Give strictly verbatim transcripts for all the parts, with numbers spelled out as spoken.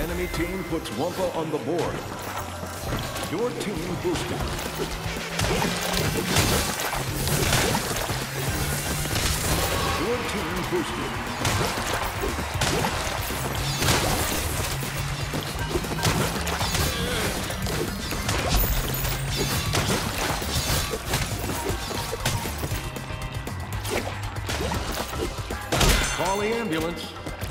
Enemy team puts Wumpa on the board. Your team boosted. Your team boosted. Call the ambulance.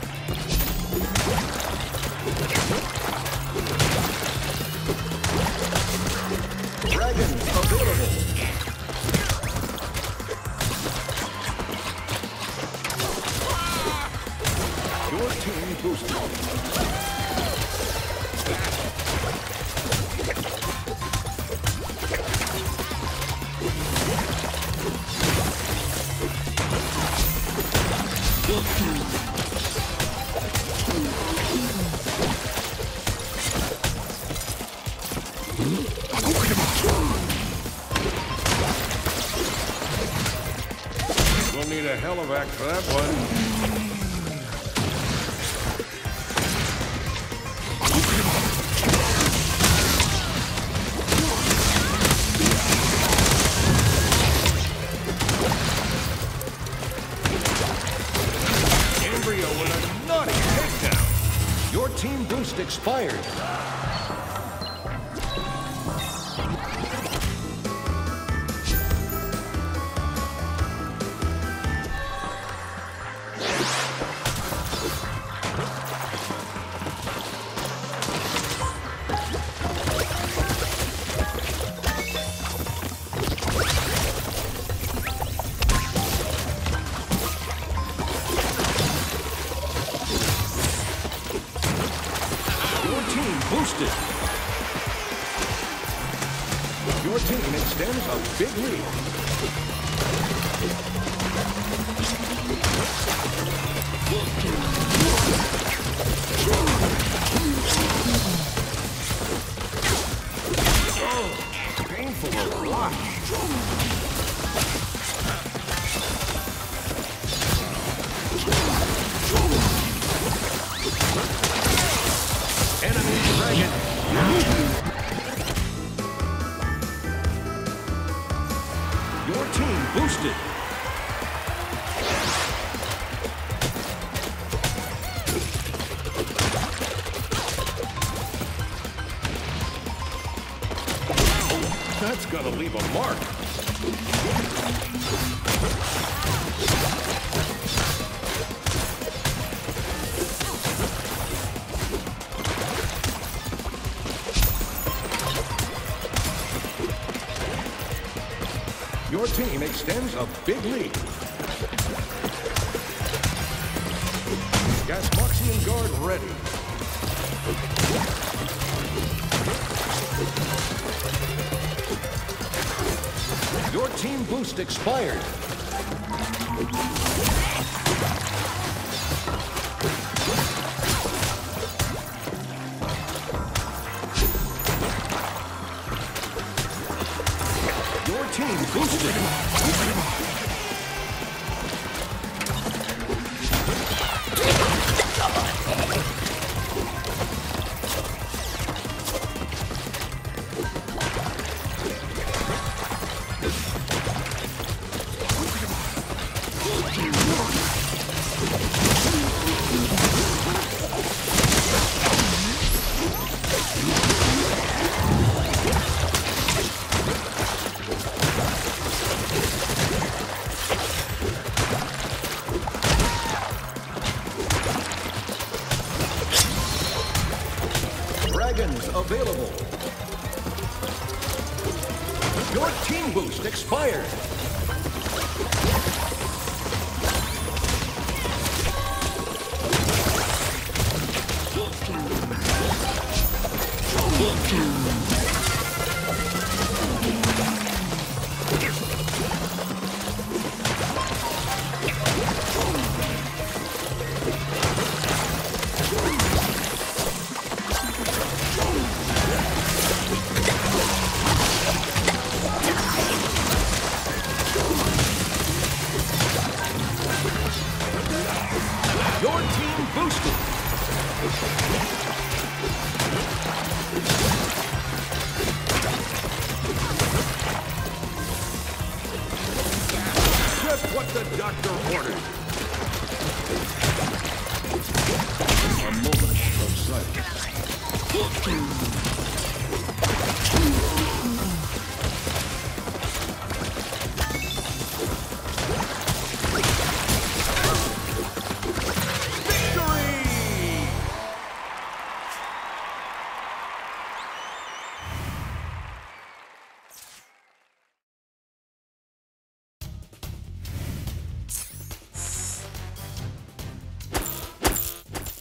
Dragon available. Your team boosted. We'll need a helivac for that one. Embryo with a naughty takedown. Your team boost expired. Boosted. Your team extends a big lead. Oh, painful to watch. Enemy dragon. Your team boosted. Oh, that's gonna leave a mark. Your team extends a big lead. Gasmoxian guard ready. Your team boost expired. Your team boosted. Dragons available. Your team boost expired. Your team boosted. Fuse.